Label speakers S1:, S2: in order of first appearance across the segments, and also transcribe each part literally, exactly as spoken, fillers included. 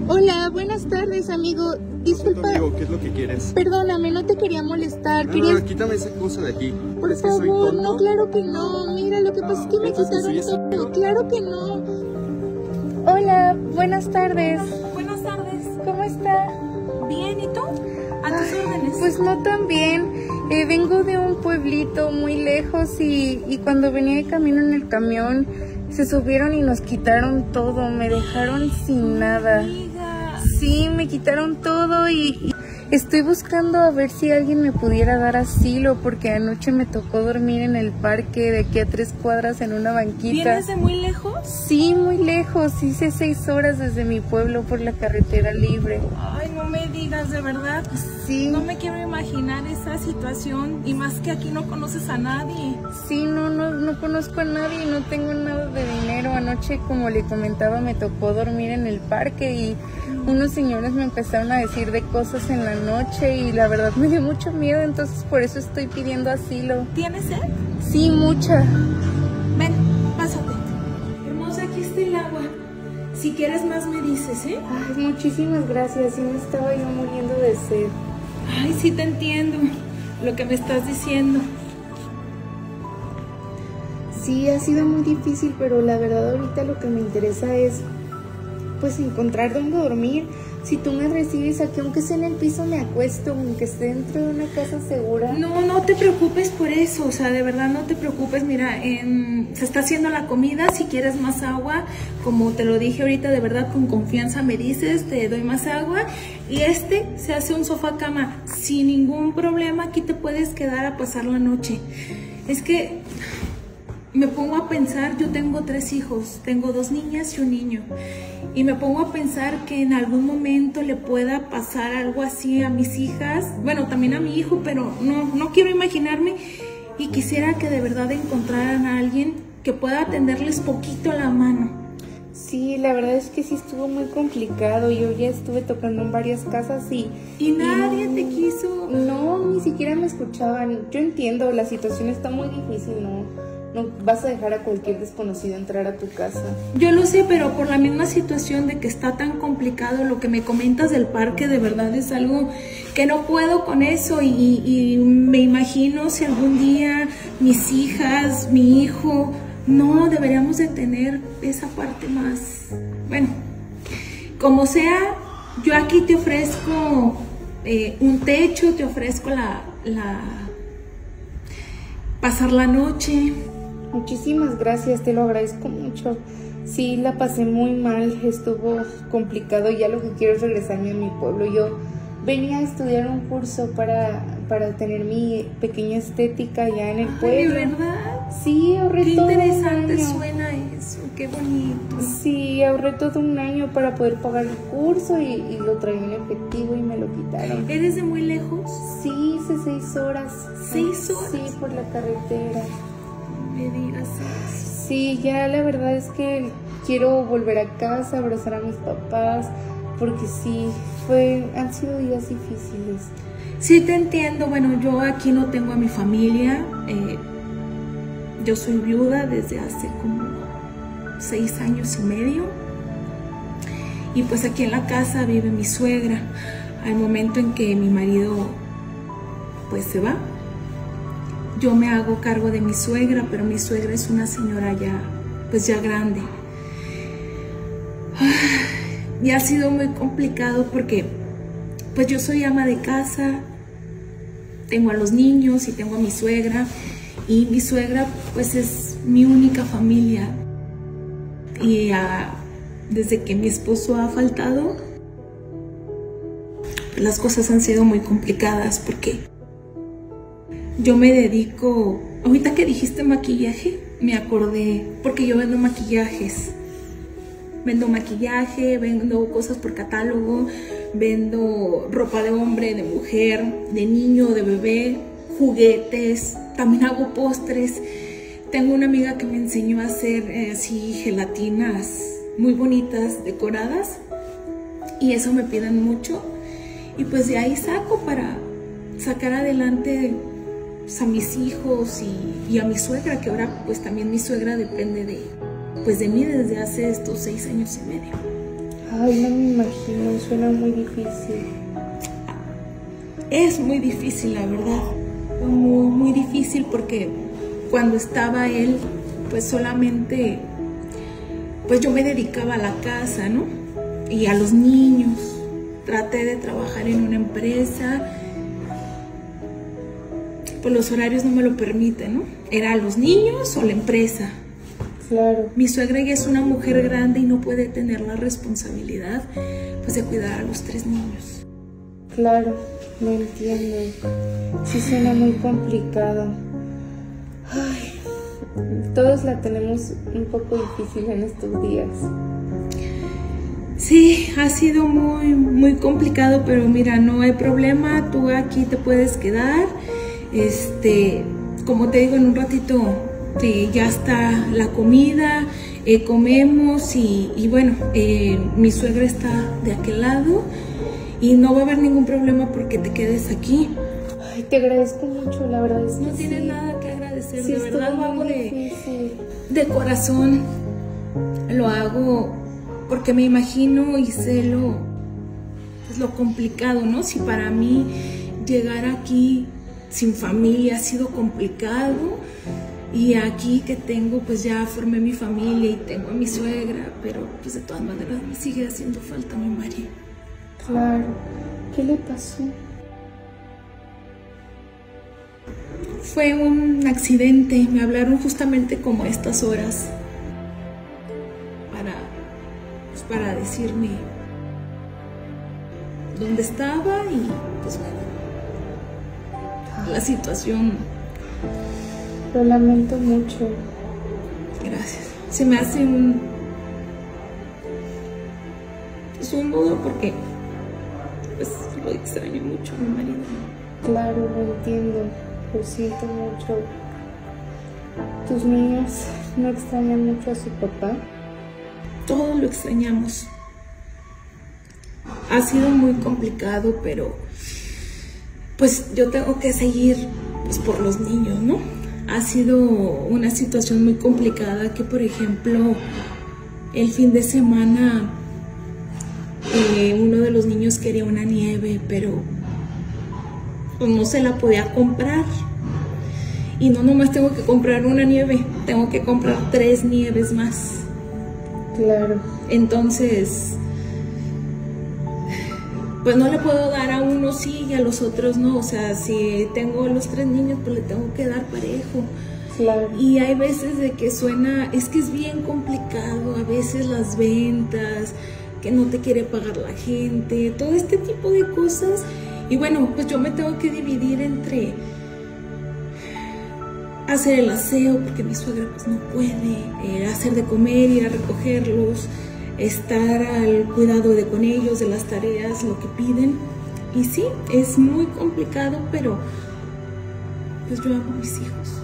S1: Hola, buenas tardes, amigo. Disculpa.
S2: Amigo, ¿qué es lo que quieres?
S1: Perdóname, no te quería molestar.
S2: No,
S1: Querías...
S2: no, quítame esa cosa de aquí.
S1: Por
S2: ¿Es que soy
S1: favor,
S2: tonto?
S1: no, claro que no. Mira, lo que pasa es que me
S2: ¿Piensas que
S1: quitaron
S2: soy
S1: todo.
S2: estúpido?
S1: Claro que no. Hola, buenas tardes.
S3: Buenas tardes.
S1: ¿Cómo está?
S3: Bien, ¿y tú? A tus
S1: Ay,
S3: órdenes.
S1: pues no tan bien. Eh, vengo de un pueblito muy lejos y, y cuando venía de camino en el camión se subieron y nos quitaron todo. Me dejaron sin nada.
S3: Amiga.
S1: Sí, me quitaron todo y, y estoy buscando a ver si alguien me pudiera dar asilo porque anoche me tocó dormir en el parque de aquí a tres cuadras en una banquita.
S3: ¿Vienes de muy lejos?
S1: Sí, muy lejos. Hice seis horas desde mi pueblo por la carretera libre.
S3: Ay, no me digas, de verdad.
S1: Sí.
S3: No me quiero imaginar esa situación y más que aquí no conoces a nadie.
S1: Sí, no, no, no conozco a nadie y no tengo nada de dinero. Anoche, como le comentaba, me tocó dormir en el parque y unos señores me empezaron a decir de cosas en la noche y la verdad me dio mucho miedo, entonces por eso estoy pidiendo asilo.
S3: ¿Tienes sed?
S1: Sí, mucha.
S3: Ven, pásate. Hermosa, aquí está el agua. Si quieres más me dices, ¿eh?
S1: Ay, muchísimas gracias. Sí me estaba yo muriendo de sed.
S3: Ay, sí te entiendo lo que me estás diciendo.
S1: Sí, ha sido muy difícil, pero la verdad ahorita lo que me interesa es pues encontrar dónde dormir. Si tú me recibes aquí, aunque sea en el piso, me acuesto, aunque esté dentro de una casa segura.
S3: No, no te preocupes por eso, o sea, de verdad no te preocupes. Mira, en, se está haciendo la comida, si quieres más agua, como te lo dije ahorita, de verdad con confianza me dices, te doy más agua. Y este se hace un sofá cama, sin ningún problema, aquí te puedes quedar a pasar la noche. Es que me pongo a pensar, yo tengo tres hijos, tengo dos niñas y un niño, y me pongo a pensar que en algún momento le pueda pasar algo así a mis hijas, bueno, también a mi hijo, pero no, no quiero imaginarme, y quisiera que de verdad encontraran a alguien que pueda tenderles poquito la mano.
S1: Sí, la verdad es que sí estuvo muy complicado. Yo ya estuve tocando en varias casas y...
S3: Y nadie
S1: no,
S3: te quiso.
S1: No, ni siquiera me escuchaban. Yo entiendo, la situación está muy difícil, ¿no? No vas a dejar a cualquier desconocido entrar a tu casa.
S3: Yo lo sé, pero por la misma situación de que está tan complicado, lo que me comentas del parque, de verdad es algo que no puedo con eso. Y, y me imagino si algún día mis hijas, mi hijo, no deberíamos de tener esa parte más. Bueno, como sea, yo aquí te ofrezco eh, un techo, te ofrezco la, la pasar la noche.
S1: Muchísimas gracias, te lo agradezco mucho. Sí, la pasé muy mal, estuvo complicado. Ya lo que quiero es regresarme a mi pueblo. Yo venía a estudiar un curso para, para tener mi pequeña estética ya en el pueblo.
S3: Ay, ¿verdad?
S1: Sí, ahorré
S3: Qué
S1: todo
S3: interesante
S1: un año.
S3: suena eso, qué bonito.
S1: Sí, ahorré todo un año para poder pagar el curso y, y lo traía en efectivo y me lo quitaron.
S3: ¿Eres de muy lejos?
S1: Sí, hice seis horas.
S3: ¿Seis horas?
S1: Sí, por la carretera.
S3: Me digas eso.
S1: Sí, ya la verdad es que quiero volver a casa, abrazar a mis papás, porque sí, fue, han sido días difíciles.
S3: Sí, te entiendo. Bueno, yo aquí no tengo a mi familia. Eh, yo soy viuda desde hace como seis años y medio. Y pues aquí en la casa vive mi suegra. Al momento en que mi marido pues se va, yo me hago cargo de mi suegra, pero mi suegra es una señora ya, pues ya grande. Y ha sido muy complicado porque pues yo soy ama de casa, tengo a los niños y tengo a mi suegra, y mi suegra pues es mi única familia. Y uh, desde que mi esposo ha faltado, las cosas han sido muy complicadas porque yo me dedico, ahorita que dijiste maquillaje, me acordé, porque yo vendo maquillajes. Vendo maquillaje, vendo cosas por catálogo, vendo ropa de hombre, de mujer, de niño, de bebé, juguetes, también hago postres. Tengo una amiga que me enseñó a hacer eh, así gelatinas muy bonitas, decoradas, y eso me piden mucho. Y pues de ahí saco para sacar adelante pues, a mis hijos y, y a mi suegra, que ahora pues también mi suegra depende de, pues, de mí desde hace estos seis años y medio.
S1: Ay, no me imagino, suena muy difícil.
S3: Es muy difícil, la verdad. Muy, muy difícil porque cuando estaba él, pues solamente, pues yo me dedicaba a la casa, ¿no? Y a los niños. Traté de trabajar en una empresa, pues los horarios no me lo permiten, ¿no? Era los niños o la empresa.
S1: Claro.
S3: Mi suegra ya es una mujer grande y no puede tener la responsabilidad, pues, de cuidar a los tres niños.
S1: Claro, lo entiendo. Sí suena muy complicado. Ay, todos la tenemos un poco difícil en estos días.
S3: Sí, ha sido muy, muy complicado, pero mira, no hay problema, tú aquí te puedes quedar. Este, como te digo, en un ratito eh, ya está la comida, eh, comemos y, y bueno, eh, mi suegra está de aquel lado y no va a haber ningún problema porque te quedes aquí.
S1: Ay, te agradezco mucho, la verdad es que
S3: no tienes
S1: sí.
S3: nada que agradecer,
S1: Sí,
S3: de verdad lo hago de,
S1: difícil.
S3: de corazón, lo hago porque me imagino y sé lo, pues, lo complicado, ¿no? Si para mí llegar aquí sin familia ha sido complicado, y aquí que tengo, pues ya formé mi familia y tengo a mi suegra, pero pues de todas maneras me sigue haciendo falta mi marido.
S1: Claro. ¿Qué le pasó?
S3: Fue un accidente, me hablaron justamente como a estas horas para, pues, para decirme dónde estaba y pues bueno, la situación.
S1: Lo lamento mucho.
S3: Gracias. Se me hace un, pues un nudo porque pues lo extraño mucho a mi marido.
S1: Claro, lo entiendo. Lo siento mucho. ¿Tus niños no extrañan mucho a su papá?
S3: Todos lo extrañamos. Ha sido muy complicado, pero pues yo tengo que seguir, pues, por los niños, ¿no? Ha sido una situación muy complicada que, por ejemplo, el fin de semana eh, uno de los niños quería una nieve, pero pues, no se la podía comprar. Y no nomás tengo que comprar una nieve, tengo que comprar tres nieves más.
S1: Claro.
S3: Entonces, pues no le puedo dar a uno sí y a los otros no. O sea, si tengo los tres niños, pues le tengo que dar parejo.
S1: Claro.
S3: Y hay veces de que suena, es que es bien complicado, a veces las ventas, que no te quiere pagar la gente, todo este tipo de cosas. Y bueno, pues yo me tengo que dividir entre hacer el aseo, porque mi suegra pues no puede, eh, hacer de comer, ir a recogerlos, estar al cuidado de con ellos, de las tareas, lo que piden. Y sí, es muy complicado, pero pues yo amo a mis hijos.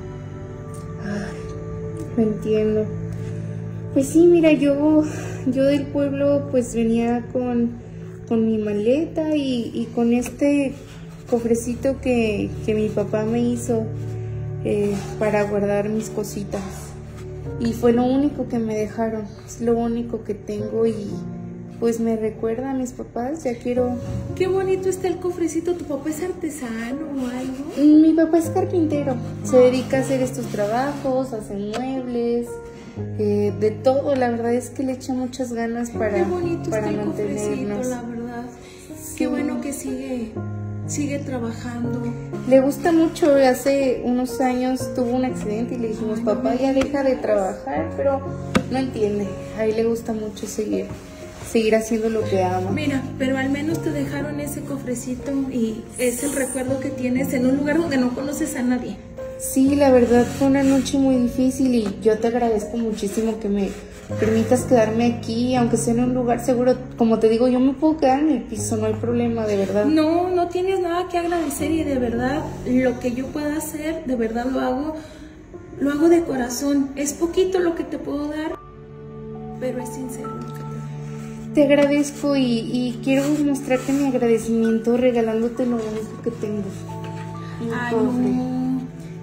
S1: Ay, lo entiendo. Pues sí, mira, yo, yo del pueblo pues venía con, con mi maleta y, y con este cofrecito que, que mi papá me hizo eh, para guardar mis cositas. Y fue lo único que me dejaron, es lo único que tengo y pues me recuerda a mis papás, ya quiero...
S3: Qué bonito está el cofrecito. ¿Tu papá es artesano o algo?
S1: Mi papá es carpintero, se dedica a hacer estos trabajos, hace muebles, eh, de todo. La verdad es que le echa muchas ganas para,
S3: Qué bonito
S1: para
S3: está el cofrecito,
S1: mantenernos.
S3: la verdad.
S1: Sí.
S3: Qué bueno que sigue, sigue trabajando.
S1: Le gusta mucho, hace unos años tuvo un accidente y le dijimos, papá, ya deja de trabajar, pero no entiende, a él le gusta mucho seguir, seguir haciendo lo que ama.
S3: Mira, pero al menos te dejaron ese cofrecito y es el recuerdo que tienes en un lugar donde no conoces a nadie.
S1: Sí, la verdad fue una noche muy difícil y yo te agradezco muchísimo que me permitas quedarme aquí, aunque sea en un lugar seguro. Como te digo, yo me puedo quedar en el piso, no hay problema, de verdad.
S3: No, no tienes nada que agradecer y de verdad lo que yo pueda hacer, de verdad lo hago, lo hago de corazón. Es poquito lo que te puedo dar, pero es sincero lo que te doy.
S1: Te agradezco y, y quiero mostrarte mi agradecimiento regalándote lo único que tengo. Un
S3: Ay,
S1: cofre.
S3: no.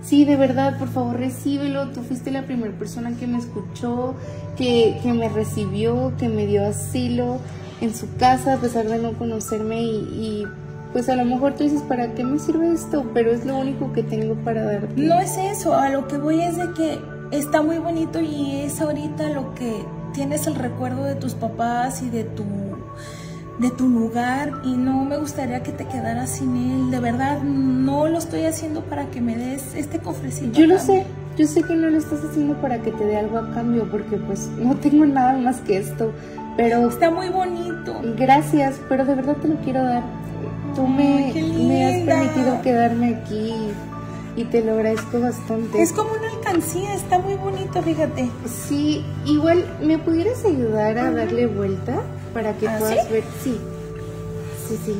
S1: Sí, de verdad, por favor, recíbelo. Tú fuiste la primera persona que me escuchó, que, que me recibió, que me dio asilo en su casa, a pesar de no conocerme. Y, y pues a lo mejor tú dices, ¿para qué me sirve esto? Pero es lo único que tengo para darte.
S3: No es eso, a lo que voy es de que está muy bonito y es ahorita lo que tienes el recuerdo de tus papás y de tu... de tu lugar, y no me gustaría que te quedaras sin él. De verdad, no lo estoy haciendo para que me des este cofrecito.
S1: Yo lo sé, yo sé que no lo estás haciendo para que te dé algo a cambio, porque pues no tengo nada más que esto, pero...
S3: Está muy bonito.
S1: Gracias, pero de verdad te lo quiero dar. Tú me,
S3: Ay,
S1: me has permitido quedarme aquí y te lo agradezco bastante.
S3: Es como una alcancía, está muy bonito, fíjate.
S1: Sí, igual, ¿me pudieras ayudar a darle vuelta? Para que
S3: ¿Ah,
S1: puedas
S3: sí?
S1: ver, sí, sí, sí.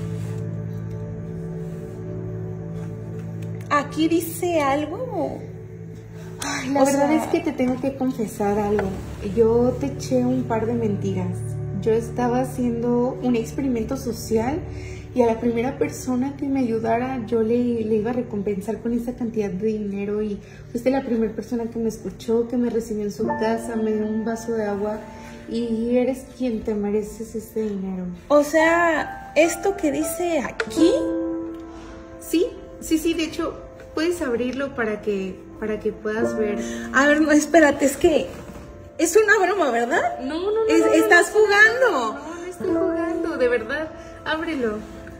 S3: ¿Aquí dice algo?
S1: Ay, la
S3: O
S1: verdad
S3: sea...
S1: es que te tengo que confesar algo. Yo te eché un par de mentiras. Yo estaba haciendo un experimento social y a la primera persona que me ayudara yo le, le iba a recompensar con esa cantidad de dinero, y fuiste la primera persona que me escuchó, que me recibió en su casa, me dio un vaso de agua. Y eres quien te mereces ese dinero.
S3: O sea, ¿esto que dice aquí?
S1: Sí, sí, sí, de hecho, puedes abrirlo para que, para que puedas ver.
S3: A ver, no, espérate, es que es una broma, ¿verdad?
S1: No, no, no.
S3: Es-
S1: no, no,
S3: estás
S1: no,
S3: jugando.
S1: No, no estoy jugando, de verdad. Ábrelo.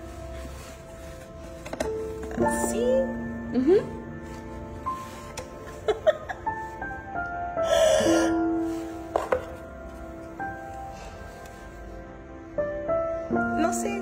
S3: Sí.
S1: Ujú.
S3: No sé.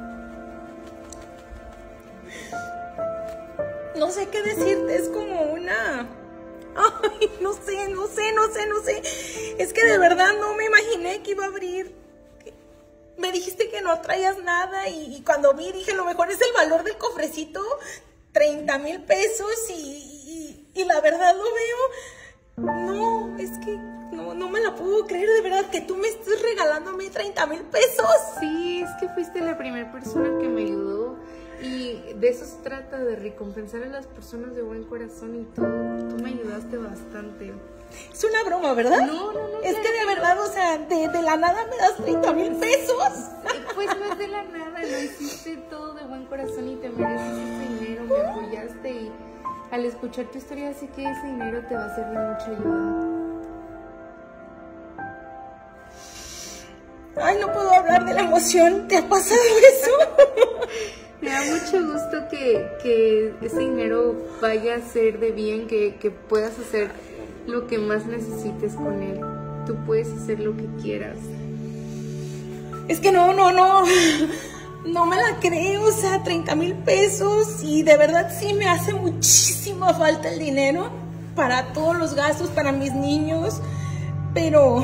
S3: No sé qué decirte, es como una... Ay, no sé, no sé, no sé, no sé. Es que de verdad no me imaginé que iba a abrir. Me dijiste que no traías nada y, y cuando vi dije, lo mejor es el valor del cofrecito, treinta mil pesos y, y, y la verdad lo veo. No, es que no, no me la puedo creer, de verdad, que tú me estés regalando a mí treinta mil pesos.
S1: Sí, es que fuiste la primera persona que me ayudó. Y de eso se trata, de recompensar a las personas de buen corazón, y tú, tú me ayudaste bastante.
S3: Es una broma, ¿verdad?
S1: No, no, no.
S3: Es
S1: claro
S3: que de
S1: no.
S3: verdad, o sea, de, de la nada me das treinta mil pesos.
S1: Pues no es de la nada, lo hiciste todo de buen corazón y te mereces ese dinero, me apoyaste, y al escuchar tu historia sé que ese dinero te va a ser de mucha ayuda.
S3: Ay, no puedo hablar de la emoción. ¿Te ha pasado eso?
S1: Me da mucho gusto que, que ese dinero vaya a ser de bien, que, que puedas hacer lo que más necesites con él. Tú puedes hacer lo que quieras.
S3: Es que no, no, no. No me la creo, o sea, treinta mil pesos. Y de verdad sí me hace muchísima falta el dinero para todos los gastos, para mis niños. Pero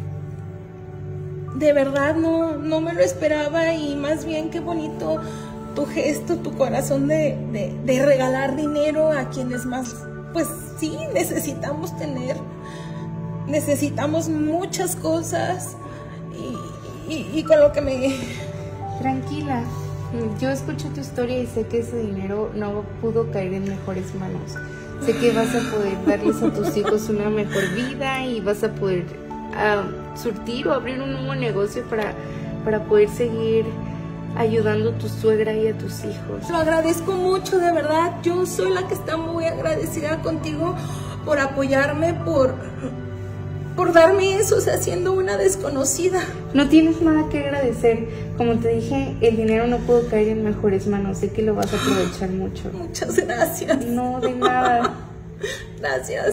S3: de verdad no, no me lo esperaba, y más bien qué bonito tu gesto, tu corazón de, de, de regalar dinero a quienes más, pues sí, necesitamos tener. Necesitamos muchas cosas y, y, y con lo que me...
S1: Tranquila, yo escucho tu historia y sé que ese dinero no pudo caer en mejores manos. Sé que vas a poder darles a tus hijos una mejor vida y vas a poder uh, surtir o abrir un nuevo negocio para, para poder seguir ayudando a tu suegra y a tus hijos.
S3: Lo agradezco mucho, de verdad. Yo soy la que está muy agradecida contigo por apoyarme, por, por darme eso, o sea, siendo una desconocida.
S1: No tienes nada que agradecer. Como te dije, el dinero no pudo caer en mejores manos. Sé que lo vas a aprovechar mucho.
S3: Muchas gracias.
S1: No, de nada.
S3: Gracias.